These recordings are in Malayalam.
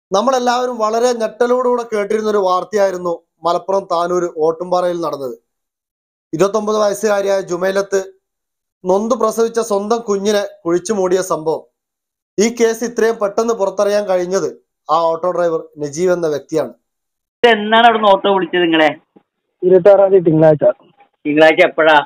നമ്മളെല്ലാവരും വളരെ ഞെട്ടലോടുകൂടെ കേട്ടിരുന്ന ഒരു വാർത്തയായിരുന്നു മലപ്പുറം താനൂര് ഓട്ടുംപാറയിൽ നടന്നത്. 29 വയസ്സുകാരിയായ ജുമൈലത്ത് നൊന്തു പ്രസവിച്ച സ്വന്തം കുഞ്ഞിനെ കുഴിച്ചു മൂടിയ സംഭവം. ഈ കേസ് ഇത്രയും പെട്ടെന്ന് പുറത്തറിയാൻ കഴിഞ്ഞത് ആ ഓട്ടോ ഡ്രൈവർ നജീബ് എന്ന വ്യക്തിയാണ്. എന്നാണ് അവിടെ ഓട്ടോ വിളിച്ചത് നിങ്ങളെ? 26-ാം തീയതി തിങ്കളാഴ്ച. തിങ്കളാഴ്ച എപ്പോഴാ?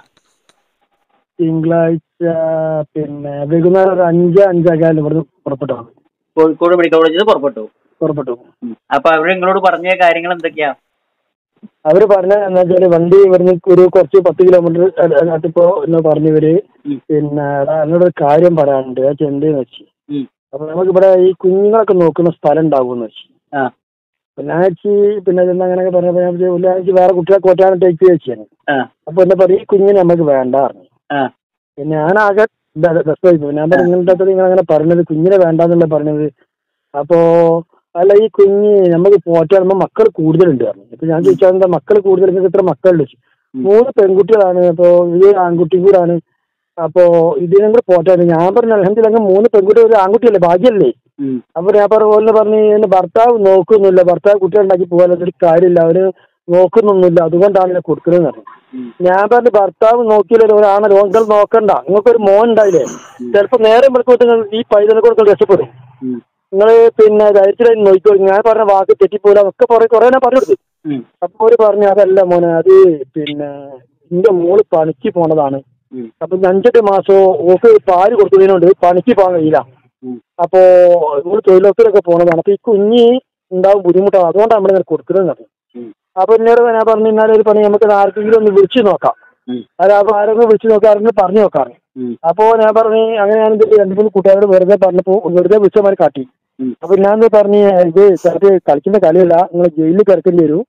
തിങ്കളാഴ്ച വൈകുന്നേരം ഒരു 5-5:15 ഇവിടുന്ന് പുറപ്പെട്ടു. കോഴിക്കോട് മെഡിക്കൽ കോളേജിൽ പുറപ്പെട്ടു. അപ്പൊ അവര് നിങ്ങളോട് പറഞ്ഞ കാര്യങ്ങൾ എന്തൊക്കെയാ? അവര് പറഞ്ഞ എന്താ വെച്ചാല് വണ്ടി ഇവിടുന്ന് ഒരു കുറച്ച് 10 കിലോമീറ്റർ അടുത്തിപ്പോ എന്ന് പറഞ്ഞവര് എന്നോടൊരു കാര്യം പറയാനുണ്ട്. അത് എന്തെന്ന് വെച്ച്, അപ്പൊ നമുക്ക് ഇവിടെ ഈ കുഞ്ഞുങ്ങളൊക്കെ നോക്കുന്ന സ്ഥലം ഉണ്ടാവുമെന്ന് വെച്ച്. ഞാൻ വെച്ച് അങ്ങനെയൊക്കെ പറഞ്ഞപ്പോ ഞാൻ വേറെ കുട്ടികളെ കൊറ്റാൻ ടേക്ക് വെച്ചാണ്. അപ്പൊ എന്താ പറയുക, ഈ കുഞ്ഞിനെ നമുക്ക് വേണ്ട പറഞ്ഞു. ഞാനാകെ രസമായി. ഞാൻ പറഞ്ഞു നിങ്ങളുടെ നിങ്ങൾ അങ്ങനെ പറഞ്ഞത് കുഞ്ഞിനെ വേണ്ടെന്നുള്ള പറഞ്ഞത്. അപ്പോ അല്ല, ഈ കുഞ്ഞ് നമുക്ക് പോറ്റാകുമ്പോ മക്കൾ കൂടുതലുണ്ട് പറഞ്ഞു. ഇപ്പൊ ഞാൻ ചോദിച്ചാൽ എന്താ മക്കൾ കൂടുതൽ, ഇത്ര മക്കളുണ്ട്? 3 പെൺകുട്ടികളാണ്. അപ്പൊ ഇത് ആൺകുട്ടിയും കൂടാണ്. അപ്പൊ ഇതിനെ കൂടെ പോറ്റാണ്. ഞാൻ പറഞ്ഞു അൽഹംദുലില്ലാഹ് 3 പെൺകുട്ടി ഒരു ആൺകുട്ടിയല്ലേ, ഭാഗ്യല്ലേ. അപ്പൊ ഞാൻ പറഞ്ഞു എന്റെ ഭർത്താവ് നോക്കുന്നില്ല, ഭർത്താവ് കുട്ടികളുണ്ടാക്കി പോകാനൊരു കാര്യമില്ല, അവര് നോക്കുന്നൊന്നുമില്ല, അതുകൊണ്ടാണ് ഞാൻ കൊടുക്കുന്നത് പറഞ്ഞു. ഞാൻ പറഞ്ഞു ഭർത്താവ് നോക്കിയില്ലല്ലോ, ഒരാണല്ലോ, നിങ്ങൾ നോക്കണ്ട, നിങ്ങൾക്കൊരു മോൻ ഉണ്ടായില്ലേ, ചിലപ്പോ നേരം വെളുക്കോട്ട് ഈ പൈതനെ കൊടുക്കാൻ രക്ഷപ്പെടും, നിങ്ങള് ധൈര്യത്തിലായി നോക്കിക്കോ. ഞാൻ പറഞ്ഞ വാക്ക് തെറ്റിപ്പോല ഒക്കെ കുറെ ഞാൻ പറഞ്ഞു കൊടുത്തു. അപ്പൊ അവര് പറഞ്ഞു അതല്ല മോനെ, അത് എന്റെ മോള് പണിക്ക് പോണതാണ്. അപ്പൊ 5-8 മാസമോ ഓക്ക് പാല് കൊടുക്കുന്നതിനോണ്ട് പണിക്ക് പോകാൻ കഴിയില്ല. അപ്പോ നമ്മള് തൊഴിലുറപ്പിലൊക്കെ പോണതാണ്. അപ്പൊ ഈ കുഞ്ഞി ഉണ്ടാവും ബുദ്ധിമുട്ടാണ്, അതുകൊണ്ടാണ് നമ്മളിങ്ങനെ കൊടുക്കുന്നത് പറഞ്ഞു. അപ്പൊ എന്നോട് ഞാൻ പറഞ്ഞു ഇന്നാലും ഒരു പണി, നമുക്ക് ആർക്കെങ്കിലും ഒന്ന് വിളിച്ചു നോക്കാം. അപ്പൊ ആരെങ്കിലും വിളിച്ചു നോക്കാം, ആരെങ്കിലും പറഞ്ഞു നോക്കാം. അപ്പോ ഞാൻ പറഞ്ഞു അങ്ങനെ ഞാൻ 2-3 കൂട്ടുകാരോട് വെറുതെ പറഞ്ഞപ്പോ വെറുതെ വിളിച്ചമാര് കാട്ടി. അപ്പൊ ഞാൻ പറഞ്ഞു ഇത് കളിക്കുന്ന കളിയല്ല, നിങ്ങൾ ജയിലിൽ കിടക്കേണ്ടി വരും.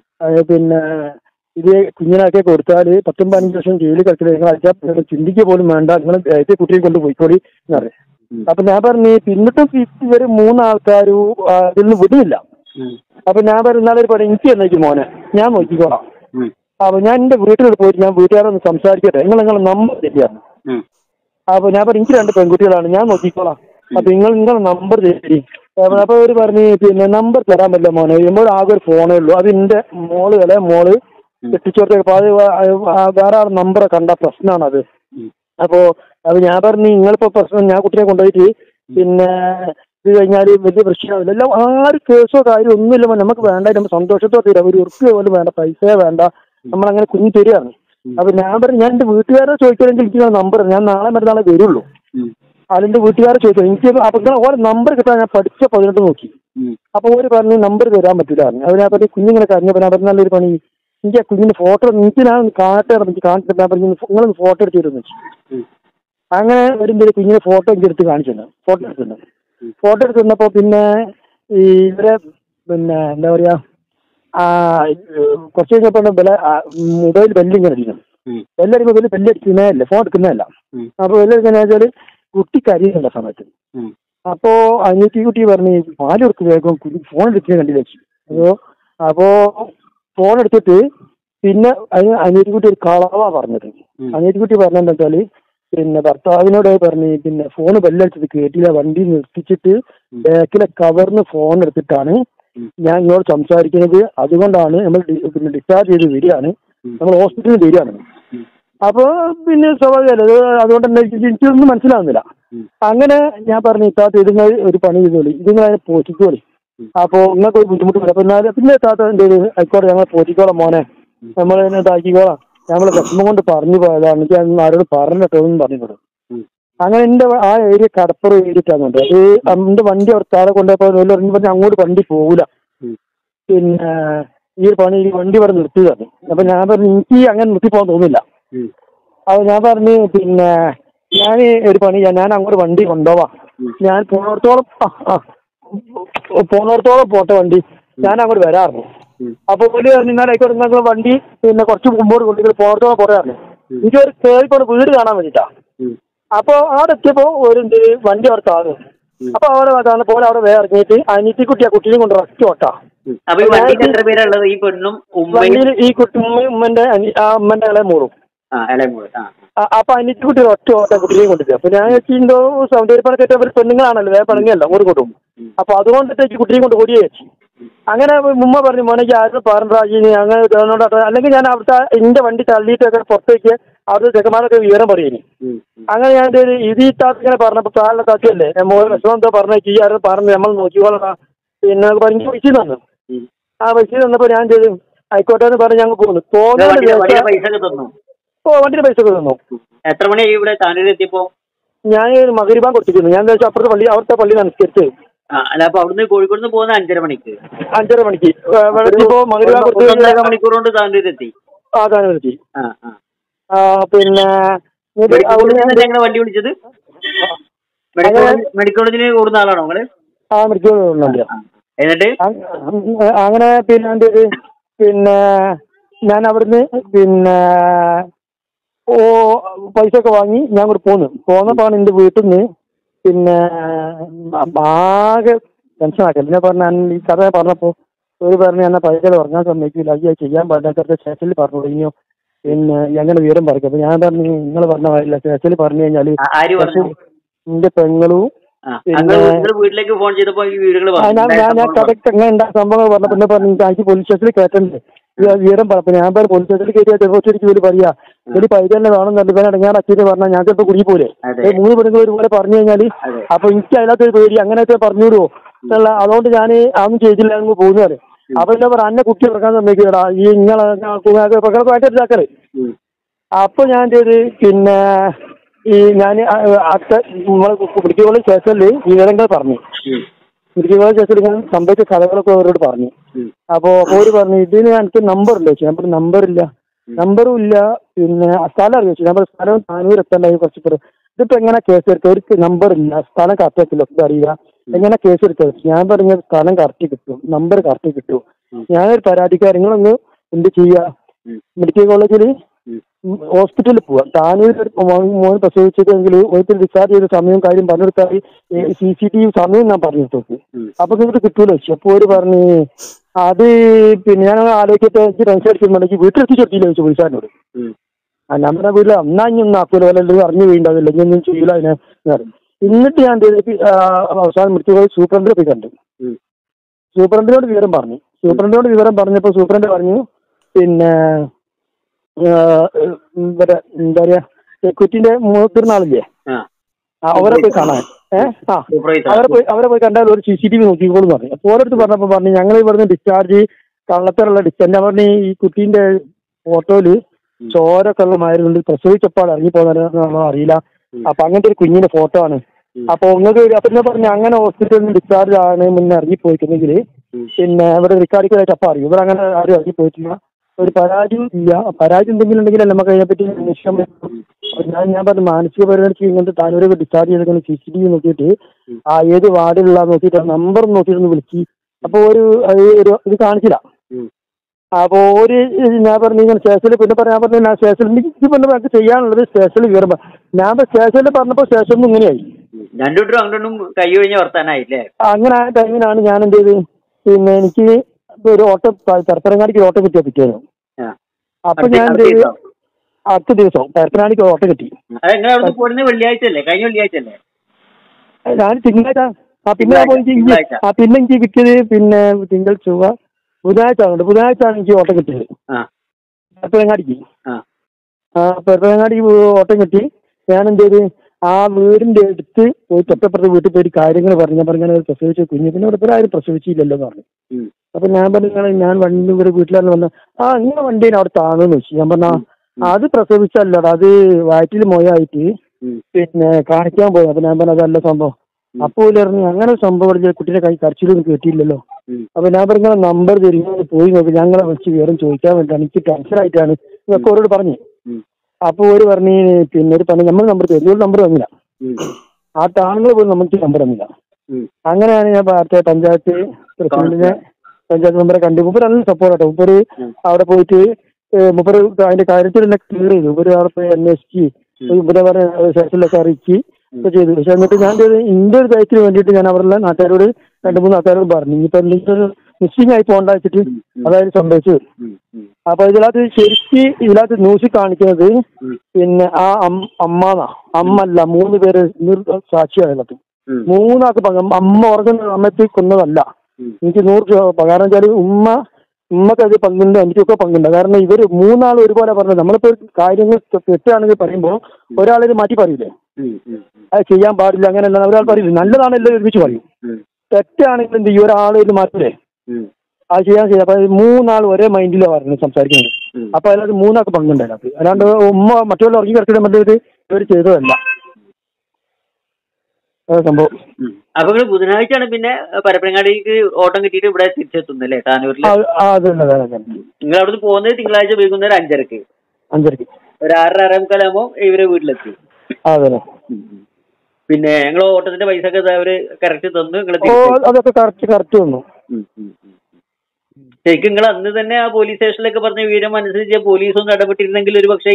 ഇത് കുഞ്ഞിനാക്കി കൊടുത്താല് 10-15 വർഷം ജയിലിൽ കിടക്കില്ല, നിങ്ങൾ അയച്ചാൽ ചിന്തിക്കുക പോലും വേണ്ട, നിങ്ങൾ കുട്ടിയെ കൊണ്ട് പോയിക്കോളി എന്ന് പറയും. അപ്പൊ ഞാൻ പറഞ്ഞു പിന്നിട്ടും ഇവര് 3 ആൾക്കാരും ഇതിൽ നിന്ന് വിടില്ല. അപ്പൊ ഞാൻ പറയുന്നാളൊരു പണി, എനിക്ക് എന്നേക്ക് മോനെ ഞാൻ നോക്കിക്കോളാം. അപ്പൊ ഞാൻ എന്റെ വീട്ടിലോട്ട് പോയിട്ട് ഞാൻ വീട്ടുകാരൊന്ന് സംസാരിക്കട്ടെ, നിങ്ങളെ നമ്പർ തരികയാണ്. അപ്പൊ ഞാൻ പറഞ്ഞു എനിക്ക് 2 പെൺകുട്ടികളാണ്, ഞാൻ നോക്കിക്കോളാം. അപ്പൊ നിങ്ങളെ നമ്പർ തരി. അപ്പൊ അവര് പറഞ്ഞു നമ്പർ തരാൻ പറ്റില്ല മോനെ, എന്നോട് ആകെ ഒരു ഫോണേ ഉള്ളൂ, അത് എന്റെ മോള് കെട്ടിച്ചോർത്തേക്ക്. അപ്പൊ അത് വേറെ ആൾ നമ്പറെ കണ്ട പ്രശ്നമാണത്. അപ്പൊ ഞാൻ പറഞ്ഞു നിങ്ങളിപ്പോ പ്രശ്നം, ഞാൻ കുട്ടിയെ കൊണ്ടുപോയിട്ട് ഇത് കഴിഞ്ഞാല് വലിയ പ്രശ്നമാവില്ല, എല്ലാം ആരും കേസോ കാര്യം ഒന്നുമില്ല, നമുക്ക് വേണ്ട, നമ്മൾ സന്തോഷത്തോടെ തരാം, ഒരു ഉറുപ്പിക പോലും വേണ്ട, പൈസ വേണ്ട, നമ്മളങ്ങനെ കുഞ്ഞ് തരികയാണ്. അപ്പൊ ഞാൻ പറഞ്ഞു ഞാൻ എന്റെ വീട്ടുകാരെ ചോദിക്കണമെങ്കിൽ എനിക്ക് നമ്പർ, ഞാൻ നാളെ മറ്റന്നാളെ വരുള്ളൂ, അതിന്റെ വീട്ടുകാരെ ചോദിക്കാം എനിക്ക്. അപ്പൊ ഓരോ നമ്പർ കിട്ടാൻ ഞാൻ പഠിച്ച 18 നോക്കി. അപ്പൊ ഓര് പറഞ്ഞു നമ്പർ തരാൻ പറ്റില്ല പറഞ്ഞു. അത് ഞാൻ പറഞ്ഞു കുഞ്ഞിങ്ങനെ കരഞ്ഞപ്പോ ഞാൻ പറഞ്ഞു നല്ലൊരു പണി, എനിക്ക് ആ കുഞ്ഞിന്റെ ഫോട്ടോ എനിക്ക് ഞാൻ കാണിച്ചു കാണിച്ചിട്ട് ഞാൻ പറഞ്ഞു നിങ്ങളൊന്ന് ഫോട്ടോ എടുത്ത് തരുമെന്ന് വെച്ചു. അങ്ങനെ വരുമ്പോൾ കുഞ്ഞിന്റെ ഫോട്ടോ എനിക്ക് എടുത്ത് കാണിച്ചിട്ടുണ്ട്. ഫോട്ടോ എടുത്ത് തന്നപ്പോ ഈ ഇവരെ എന്താ പറയാ കുറച്ച് കഴിഞ്ഞപ്പോ മൊബൈൽ ബെല്ലിങ്ങനെ അടിക്കണം. ബെല്ലടിക്കുമ്പോൾ ബെല്ലടിക്കുന്നതല്ല, ഫോൺ എടുക്കുന്നതല്ല. അപ്പൊ ബെല്ലടിക്കുന്ന വെച്ചാല് കുട്ടി കരിയുന്നുണ്ട് ആ സമയത്ത്. അപ്പോ കുട്ടി പറഞ്ഞ് പാല് കൊടുക്കും വേഗം, ഫോൺ എടുക്കുന്ന കണ്ടില്ല വെച്ചു. അപ്പോ ഫോൺ എടുത്തിട്ട് അനിയത്തിക്കുട്ടി ഒരു കളവാ പറഞ്ഞത്. അനിയത്തിക്കുട്ടി പറഞ്ഞെന്താ വെച്ചാല് ഭർത്താവിനോട് പറഞ്ഞ് ഫോണ് ബെല്ലടിച്ചത് കേട്ടില്ല, വണ്ടി നിർത്തിച്ചിട്ട് ബാക്കിലെ കവറിന് ഫോൺ എടുത്തിട്ടാണ് ഞാൻ ഇങ്ങോട്ട് സംസാരിക്കുന്നത്, അതുകൊണ്ടാണ് നമ്മൾ ഡിസ്ചാർജ് ചെയ്ത് വരികയാണ്, നമ്മൾ ഹോസ്പിറ്റലിൽ വരികയാണ്. അപ്പൊ സ്വാഭാവികമല്ല, അതുകൊണ്ട് തന്നെ എനിക്കൊന്നും മനസ്സിലാവുന്നില്ല. അങ്ങനെ ഞാൻ പറഞ്ഞു ഇത്താത്ത ഇതുങ്ങൾ ഒരു പണി ചെയ്തോളി, ഇതുങ്ങൾ അതിനെ പോറ്റിക്കോളി, അപ്പൊ നിങ്ങൾക്ക് ഒരു ബുദ്ധിമുട്ട് വരും. അപ്പൊ പിന്നെ താത്ത എന്ത് ചെയ്തു, ആയിക്കോട്ടെ ഞങ്ങൾ പോറ്റിക്കോളാം മോനെ, നമ്മൾ തന്നെ ഇതാക്കിക്കോളാം, ഞങ്ങള് വിഷമം കൊണ്ട് പറഞ്ഞു പോയതാണ്, എനിക്ക് ആരോട് പറഞ്ഞിട്ടോ എന്നും പറഞ്ഞോളൂ. അങ്ങനെ എന്റെ ആ ഏരിയ കടപ്പുറം ഏരിയക്കാന്നുണ്ട്. അത് എന്റെ വണ്ടി അവിടെ താഴെ കൊണ്ടുപോയപ്പോ അങ്ങോട്ട് വണ്ടി പോകൂല, ഈ വണ്ടി ഇവിടെ നിർത്തിയതാണ്. അപ്പൊ ഞാൻ പറഞ്ഞു എനിക്ക് അങ്ങനെ നിർത്തി പോകാൻ തോന്നില്ല. അപ്പൊ ഞാൻ പറഞ്ഞു ഞാൻ ഒരു പണി ചെയ്യാം, ഞാൻ അങ്ങോട്ട് വണ്ടി കൊണ്ടുപോവാം, ഞാൻ പോണോടത്തോളം പോട്ടെ വണ്ടി, ഞാൻ അങ്ങോട്ട് വരാറുണ്ട്. അപ്പൊ പുള്ളി പറഞ്ഞാൽ ആയിക്കോട്ടെ വണ്ടി കുറച്ച് മുമ്പോട്ട് കൊണ്ടിട്ട് പോണോടത്തോളം പറയാറുണ്ട്. എനിക്കൊരു കേറിക്കൊണ്ട് വീട് കാണാൻ വേണ്ടിട്ടാ. അപ്പൊ അവിടെ എത്തിയപ്പോ ഒരു വണ്ടി അവിടെ താഴെ. അപ്പൊ അവിടെ പോലെ അവിടെ വേറെ ഇറങ്ങിയിട്ട് അനിയത്തിക്കുട്ടി ആ കുട്ടീനെ കൊണ്ട് ഒറ്റ ഓട്ടാ. വണ്ടിയിൽ ഈ കുട്ടി ഉമ്മന്റെ ഇളയ മോളും. അപ്പൊ അനിയത്തി കുട്ടി ഒറ്റ ഓട്ട കുട്ടിയെ കൊണ്ടുപോയി. അപ്പൊ ഞാൻ എന്തോ സൗന്ദര്യപ്പണക്കേറ്റ അവർ പെണ്ണുങ്ങളാണല്ലോ, വേറെ പണങ്ങിയല്ല അങ്ങോട്ട് കൊണ്ടുപോകും. അപ്പൊ അതുകൊണ്ടിട്ട് കുട്ടിയെ കൊണ്ട് ഓടിയേ വെച്ചു. അങ്ങനെ മുമ്പ് പറഞ്ഞു മോനേക്ക് ആരും പറഞ്ഞ അങ്ങനെ അല്ലെങ്കിൽ ഞാൻ അവിടുത്തെ എന്റെ വണ്ടി തള്ളിയിട്ടൊക്കെ പുറത്തേക്ക് അവിടുത്തെ ചെക്കന്മാരൊക്കെ വിവരം പറയുന്നു. അങ്ങനെ ഞാൻ ഇത് ഈ താത്ത ഇങ്ങനെ പറഞ്ഞപ്പോ താഴെ താത്തല്ലേ മോനെ വിഷമം എന്തോ പറഞ്ഞേക്ക് ഈ ആരും പറഞ്ഞ് നമ്മൾ നോക്കിക്കോളാം പിന്നെ പറഞ്ഞ് പൈസ തന്നു. ആ പൈസ തന്നപ്പോ ഞാൻ ചെയ്തു ആയിക്കോട്ടെ എന്ന് പറഞ്ഞ് ഞങ്ങൾ പോകുന്നു. വണ്ടിയുടെ പൈസ ഒക്കെ തന്നു. എത്ര മണിയായി ഇവിടെ താനൂരെത്തിയപ്പോ? ഞാൻ മകരിബാൻ കൊടുത്തിരുന്നു. ഞാൻ അപ്പുറത്തെ പള്ളി അവിടുത്തെ പള്ളി നമസ്കരിച്ച് അല്ല അപ്പൊ അവിടുന്ന് കോഴിക്കോട് നിന്ന് പോകുന്ന 5:30 മണിക്ക്. 5:30 മണിക്ക് മണിക്കൂർ കൊണ്ട് താനൂരെത്തി. ആ താനൂരെത്തി. പിന്നെ വണ്ടി വിളിച്ചത് മെഡിക്കൽ കോളേജിന് കൂടുന്ന ആളാണോ നിങ്ങള്? ആ മെഡിക്കൽ കോളേജ്. എന്നിട്ട് അങ്ങനെ പിന്നെ ഞാൻ അവിടുന്ന് പിന്നെ പൈസ ഒക്കെ വാങ്ങി ഞാൻ കൂടെ പോന്നപ്പോഴാണ് എന്റെ വീട്ടിൽ നിന്ന് പിന്നെ ആകെ ടെൻഷനാക്കല്ല. ഞാൻ പറഞ്ഞ ഈ കഥ പറഞ്ഞപ്പോ ഒരു പറഞ്ഞ് എന്നാ പൈസ ഉറങ്ങാൻ സമ്മതിക്കില്ല, അയ്യോ ചെയ്യാൻ പാടില്ല, സ്റ്റേഷനിൽ പറഞ്ഞു കഴിഞ്ഞു പിന്നെ എങ്ങനെ വിവരം പറയും. അപ്പൊ ഞാൻ പറഞ്ഞു നിങ്ങൾ പറഞ്ഞ കാര്യമില്ല, സ്റ്റേഷനിൽ പറഞ്ഞു കഴിഞ്ഞാല് എന്റെ പെങ്ങളും പിന്നെ വീട്ടിലേക്ക് ഫോൺ ചെയ്തപ്പോ ഞാൻ കറക്റ്റ് എങ്ങനെ ഉണ്ടായ സംഭവങ്ങൾ പറഞ്ഞപ്പോ പറഞ്ഞു എനിക്ക് പോലീസ് സ്റ്റേഷനിൽ കയറ്റണ്ടേ വിവരം പറഞ്ഞു. ഞാൻ പറഞ്ഞു പോലീസ് സ്റ്റേഷനിൽ കയറ്റിയാൽ ഡെപ്പോസിറ്റ് ജോലി പറയാ ഒരു പൈസ തന്നെ വേണമെന്നുണ്ട്. ഇവൻ ഇടങ്ങാൻ അച്ഛനെ പറഞ്ഞാൽ ഞാൻ ചിലപ്പോൾ കുടി പോലെ 3 പെണ്ണുങ്ങൾ ഒരുപോലെ പറഞ്ഞു കഴിഞ്ഞാല് അപ്പൊ എനിക്ക് അതിനകത്തൊരു പേടി അങ്ങനെയൊക്കെ പറഞ്ഞുവിടുവോ എന്നുള്ള അതുകൊണ്ട് ഞാൻ അതൊന്നും ചെയ്തില്ല അങ്ങ് പോകുന്നു പറയും. അപ്പൊ എന്താ പറയാ അന്നെ കുട്ടി ഇറക്കാൻ സമ്മതിക്കടാ ഈ ഇങ്ങളെ ഇതാക്കറ്. അപ്പൊ ഞാൻ ചെയ്ത് പിന്നെ ഈ ഞാൻ നമ്മളെ മെഡിക്കൽ കോളേജ് സ്റ്റേഷനിൽ വിവരങ്ങൾ പറഞ്ഞു. മെഡിക്കൽ കോളേജ് സ്റ്റേഷനിൽ ഞാൻ സംഭവിച്ച കഥകളൊക്കെ അവരോട് പറഞ്ഞു. അപ്പൊ അവര് പറഞ്ഞു ഇതിന് എനിക്ക് നമ്പർ ഉണ്ടോ ചോദിച്ചു. ഞാൻ പറഞ്ഞു നമ്പറും ഇല്ല പിന്നെ സ്ഥലം അറിയിച്ചു. ഞാൻ പറഞ്ഞു സ്ഥലം താനൂർ എത്തണ്ടായി കുറച്ച് പേര് ഇതിപ്പോ എങ്ങനെ കേസ് എടുക്കുക, ഒരു നമ്പർ ഇല്ല, സ്ഥലം കറക്റ്റ് ആക്കില്ല, ഒക്കെ അറിയില്ല, എങ്ങനെ കേസ് എടുക്കുക. ഞാൻ പറഞ്ഞ സ്ഥലം കറക്റ്റ് കിട്ടും, നമ്പർ കറക്റ്റ് കിട്ടും. ഞാനൊരു പരാതിക്കാർ നിങ്ങളൊന്ന് എന്ത് ചെയ്യുക മെഡിക്കൽ കോളേജിൽ ഹോസ്പിറ്റലിൽ പോവാം. താനൂർ മോൻ പ്രസവിച്ചതെങ്കിൽ ഒരു ഡിസ്ചാർജ് ചെയ്ത സമയവും കാര്യം പറഞ്ഞെടുത്താൽ CCTV സമയവും ഞാൻ പറഞ്ഞെടുത്തു. അപ്പൊ നിങ്ങൾക്ക് കിട്ടൂല വെച്ചു. അപ്പോൾ ഒരു പറഞ്ഞ് അത് പിന്നെ ഞാൻ ആലോചിച്ചിട്ട് എനിക്ക് ടെൻഷൻ അടിച്ചിട്ടുണ്ടെങ്കിൽ വീട്ടിലെത്തിച്ചെടുത്തില്ല ചോദിച്ചു പോലീസുകാരനോട്. നമ്മുടെ വീട്ടിൽ ഒന്നും ആക്കൂല അല്ലെങ്കിൽ അറിഞ്ഞു വീണ്ടാവില്ല ഇനിയൊന്നും ചെയ്യില്ല അതിനെ. എന്നിട്ട് ഞാൻ അവസാനം മൃത്യു സൂപ്രണ്ടിനെ പോയി കണ്ടു. സൂപ്രണ്ടിനോട് വിവരം പറഞ്ഞപ്പോൾ സൂപ്രണ്ട് പറഞ്ഞു പിന്നെ എന്താ പറയാ സെക്യൂരിറ്റിന്റെ മൂത്തിരുന്നാളില്ലേ അവരെ പോയി കാണാൻ അവരെ പോയി കണ്ടാൽ ഒരു CCTV നോക്കിക്കോളെന്ന് പറഞ്ഞു. അപ്പോൾ ഓരോരുത്തർ പറഞ്ഞപ്പോ പറഞ്ഞു ഞങ്ങൾ ഇവിടുന്ന് ഡിസ്ചാർജ് കള്ളത്തരമുള്ള ഡിസ്ചാർജ്. ഞാൻ പറഞ്ഞു ഈ കുട്ടീന്റെ ഫോട്ടോയില് ചോരൊക്കെ ഉള്ള മാരുന്നുണ്ട്, പ്രസവിച്ചപ്പോൾ ഇറങ്ങിപ്പോകുന്നോ അറിയില്ല. അപ്പൊ അങ്ങനത്തെ ഒരു കുഞ്ഞിന്റെ ഫോട്ടോ ആണ്. അപ്പൊ നിങ്ങൾക്ക് അപ്പൊ ഞാൻ പറഞ്ഞു അങ്ങനെ ഹോസ്പിറ്റലിൽ നിന്ന് ഡിസ്ചാർജ് ആണ് മുന്നേ ഇറങ്ങിപ്പോയിട്ടുണ്ടെങ്കിൽ പിന്നെ ഇവിടെ റിക്കാർഡിക്കലായിട്ട് അപ്പൊ അറിയും. ഇവിടെ അങ്ങനെ ആരും ഇറങ്ങിപ്പോയിട്ടില്ല, ഒരു പരാതിയും ഇല്ല. പരാതി എന്തെങ്കിലും ഉണ്ടെങ്കിൽ നമുക്ക് അതിനെപ്പറ്റി അന്വേഷിക്കാൻ പറ്റും. ഞാൻ പറഞ്ഞു മാനസിക പരിഗണിച്ച് ഇങ്ങനത്തെ താനൂരൊക്കെ ഡിസ്ചാർജ് ചെയ്തിട്ട് CCTV നോക്കിയിട്ട് ഏത് വാർഡിലുള്ള നോക്കിയിട്ട് നമ്പർ നോക്കിയിട്ടൊന്ന് വിളിച്ച് അപ്പൊ ഒരു ഇത് കാണിച്ചില്ല. അപ്പൊ ഞാൻ പറഞ്ഞു ഇങ്ങനെ സ്റ്റേഷനിൽ പിന്നെ ഞാൻ പറഞ്ഞു ഞാൻ സ്റ്റേഷനിൽ എനിക്ക് ചെയ്യാനുള്ളത് സ്റ്റേഷനിൽ വിവരം. ഞാൻ സ്റ്റേഷനിൽ പറഞ്ഞപ്പോ സ്റ്റേഷനിൽ ഇങ്ങനെയായി അങ്ങനെ ആ ടൈമിനാണ് ഞാൻ എന്ത് ചെയ്ത് പിന്നെ എനിക്ക് ഒരു ഓട്ടോ പരപ്പനങ്ങാടിക്ക് ഓട്ടോ കിട്ടിയ പിറ്റേന്ന്. അപ്പൊ ഞാൻ എന്ത് ചെയ്തു അടുത്ത ദിവസം പരപ്പനങ്ങാടിക്ക് ഓട്ടോ കിട്ടി. ഞാൻ തിങ്കളാഴ്ച പിന്നെ എനിക്ക് കിട്ടിയത് പിന്നെ തിങ്കൾ ചൊവ്വ ബുധനാഴ്ച ആണ് എനിക്ക് ഓട്ടം കിട്ടിയത് പരപ്പനങ്ങാടിക്ക്. പരപ്പനങ്ങാടിക്ക് ഓട്ടം കിട്ടി. ഞാൻ എന്ത് ചെയ്ത് ആ വീടിന്റെ അടുത്ത് പോയി തൊട്ടപ്പുറത്ത് വീട്ടിൽ പോയി കാര്യങ്ങൾ പറഞ്ഞു. പ്രസവിച്ച കുഞ്ഞ് പിന്നെ ഇവിടെ ആരും പ്രസവിച്ചില്ലല്ലോ എന്ന് പറഞ്ഞു. അപ്പൊ ഞാൻ പറഞ്ഞു ഞാൻ വണ്ടി ഇവിടെ വീട്ടിലാണ് വന്നത്. ഇങ്ങനെ വണ്ടീനെ അവിടെ താണെന്ന് വെച്ചു. ഞാൻ പറഞ്ഞ അത് പ്രസവിച്ചല്ലടാ, അത് വയറ്റിൽ മൊയായിട്ട് പിന്നെ കാണിക്കാൻ പോയി. അപ്പൊ ഞാൻ പറഞ്ഞു അതല്ല സംഭവം. അപ്പൊ പറഞ്ഞു അങ്ങനെ ഒരു സംഭവം കുട്ടീനെ കൈ കരച്ചിലൊന്നും കേട്ടില്ലല്ലോ. അപ്പൊ ഞാൻ പറഞ്ഞ നമ്പർ തരുന്നത് പോയി നോക്കി ഞങ്ങളെ വെച്ച് വിവരം ചോദിക്കാൻ വേണ്ടിയാണ്, എനിക്ക് ടെൻഷനായിട്ടാണ് ഇതൊക്കെ അവരോട് പറഞ്ഞു. അപ്പൊ ഒരു പറഞ്ഞ് പിന്നെ ഒരു പറഞ്ഞു നമ്മൾ നമ്പർ തരും, ഒരു നമ്പർ തന്നില്ല. ആ താങ്കൾ പോലും നമുക്ക് നമ്പർ തന്നില്ല. അങ്ങനെയാണ് ഞാൻ പഞ്ചായത്ത് പ്രസിഡന്റിനെ പഞ്ചായത്ത് മെമ്പറെ കണ്ടു. മുപ്പര് നല്ല സപ്പോർട്ടാട്ടോ. മുപ്പര് അവിടെ പോയിട്ട് മുപ്പര് അതിന്റെ കാര്യത്തിൽ എന്നെ ക്ലിയർ ചെയ്തു. മുപ്പര് അവിടെ പോയി അന്വേഷിച്ച് മുപ്പരെ പറഞ്ഞ സ്റ്റേഷനിലൊക്കെ അറിയിച്ച് ചെയ്തു. പക്ഷെ എന്നിട്ട് ഞാൻ ഇന്ത്യ ഒരു കാര്യത്തിന് വേണ്ടിയിട്ട് ഞാൻ അവരുടെ നാട്ടുകാരോട് 2-3 ആൾക്കാരോട് പറഞ്ഞു ഇനിയിപ്പോ എന്തെങ്കിലും മിസ്സിംഗ് ആയി പോകണ്ട വെച്ചിട്ട് അതായത് സംഭവിച്ചത്. അപ്പൊ ഇതിനകത്ത് ന്യൂസിൽ കാണിക്കുന്നത് പിന്നെ ആ അമ്മല്ല 3 പേര് സാക്ഷിയായത്. 3 ആൾക്ക് അമ്മ ഉറങ്ങുന്ന സമയത്ത് കൊന്നതല്ല. എനിക്ക് 100% കാരണം വെച്ചാൽ ഉമ്മക്ക് അത് പങ്കുണ്ട്, എനിക്കൊക്കെ പങ്കുണ്ട്. കാരണം ഇവര് 3 ആൾ ഒരുപോലെ പറഞ്ഞത്. നമ്മളിപ്പോ കാര്യങ്ങൾ തെറ്റാണെങ്കിൽ പറയുമ്പോൾ ഒരാളിത് മാറ്റി പറയില്ലേ, അത് ചെയ്യാൻ പാടില്ല അങ്ങനെയല്ല ഒരാൾ പറയില്ല. നല്ലതാണെല്ലാം ഒരുമിച്ച് പറയും. തെറ്റാണെങ്കിൽ എന്ത് ചെയ്യും, ഒരാൾ ഇത് മാറ്റില്ലേ, അത് ചെയ്യാൻ. അപ്പൊ 3 ആൾ ഒരേ മൈൻഡിലാണ് പറഞ്ഞത് സംസാരിക്കുന്നത്. അപ്പൊ അതിനകത്ത് 3 ആൾക്ക് പങ്കുണ്ട് അതിനകത്ത്. അല്ലാണ്ട് ഉമ്മ മറ്റുള്ള ഉറങ്ങി കിടക്കുന്ന മറ്റേ ഇവർ ചെയ്തതല്ല സംഭവം. അപ്പൊ ബുധനാഴ്ചയാണ് പിന്നെ പരപ്പനങ്ങാടിക്ക് ഓട്ടം കിട്ടിയിട്ട് ഇവിടെ തിരിച്ചെത്തുന്നല്ലേ താനൂരിൽ? നിങ്ങൾ അവിടുന്ന് പോകുന്നത് തിങ്കളാഴ്ച വൈകുന്നേരം 5:30 ഒരു 6:45 ഇവരെ വീട്ടിലെത്തി. പിന്നെ ഞങ്ങൾ ഓട്ടത്തിന്റെ പൈസ ഒക്കെ അവര് കറക്റ്റ് തന്നു. അതൊക്കെ കറക്റ്റ് തന്നു. ശരിക്കും നിങ്ങൾ അന്ന് തന്നെ ആ പോലീസ് സ്റ്റേഷനിലൊക്കെ പറഞ്ഞ വിവരം അനുസരിച്ച് പോലീസൊന്നും ഇടപെട്ടിരുന്നെങ്കിൽ ഒരു പക്ഷേ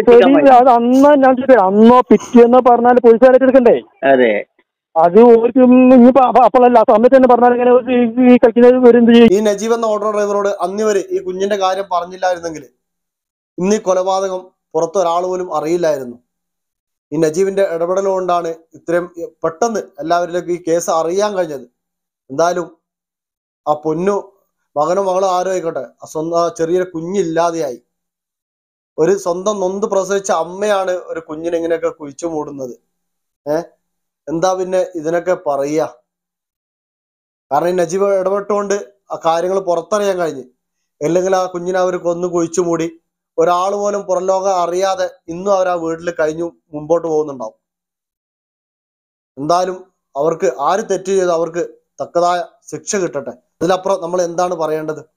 അന്നോ പിറ്റേന്നോ പറഞ്ഞാൽ പോലീസുകാരായിട്ട് എടുക്കണ്ടേ? അതെ, അത് ഇനിയിപ്പോ അപ്പോഴല്ല ആ സമയത്ത് തന്നെ പറഞ്ഞാൽ ഇങ്ങനെ ഈ കളിക്കുന്നത് വരും. ഈ നജീബ് എന്ന ഓട്ടോ ഡ്രൈവറോട് അന്നിവര് ഈ കുഞ്ഞിന്റെ കാര്യം പറഞ്ഞില്ലായിരുന്നെങ്കിൽ ഇന്ന് ഈ കൊലപാതകം പുറത്ത് ഒരാൾ പോലും അറിയില്ലായിരുന്നു. ഈ നജീബിന്റെ ഇടപെടൽ കൊണ്ടാണ് ഇത്രയും പെട്ടെന്ന് എല്ലാവരിലേക്കും ഈ കേസ് അറിയാൻ കഴിഞ്ഞത്. എന്തായാലും ആ പൊന്നു മകനോ മകളോ ആരോ ആയിക്കോട്ടെ, സ്വന്തം ചെറിയൊരു കുഞ്ഞില്ലാതെയായി. ഒരു സ്വന്തം നൊന്ത് പ്രസവിച്ച അമ്മയാണ് ഒരു കുഞ്ഞിനെ ഇങ്ങനെയൊക്കെ കുഴിച്ചു മൂടുന്നത്. എന്താ പിന്നെ ഇതിനൊക്കെ പറയുക? കാരണം ഈ നജീബ് ഇടപെട്ടുകൊണ്ട് ആ കാര്യങ്ങൾ പുറത്തറിയാൻ കഴിഞ്ഞ്. അല്ലെങ്കിൽ ആ കുഞ്ഞിനെ അവർ കൊന്നു കുഴിച്ചു മൂടി ഒരാൾ പോലും പുറം ലോകം അറിയാതെ ഇന്നും അവർ ആ വീട്ടിൽ കഴിഞ്ഞു മുമ്പോട്ട് പോകുന്നുണ്ടാവും. എന്തായാലും അവർക്ക് ആര് തെറ്റ് ചെയ്ത് അവർക്ക് തക്കതായ ശിക്ഷ കിട്ടട്ടെ. അതിലപ്പുറം നമ്മൾ എന്താണ് പറയേണ്ടത്?